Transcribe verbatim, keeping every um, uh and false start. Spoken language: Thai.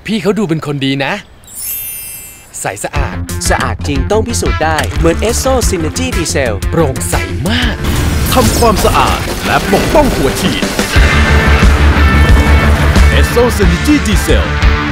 พี่เขาดูเป็นคนดีนะใสสะอาดสะอาดจริงต้องพิสูจน์ได้เหมือน เอส โซ Synergy Diesel โปร่งใสมากทำความสะอาดและปกป้องหัวฉีด เอส โซ Synergy Diesel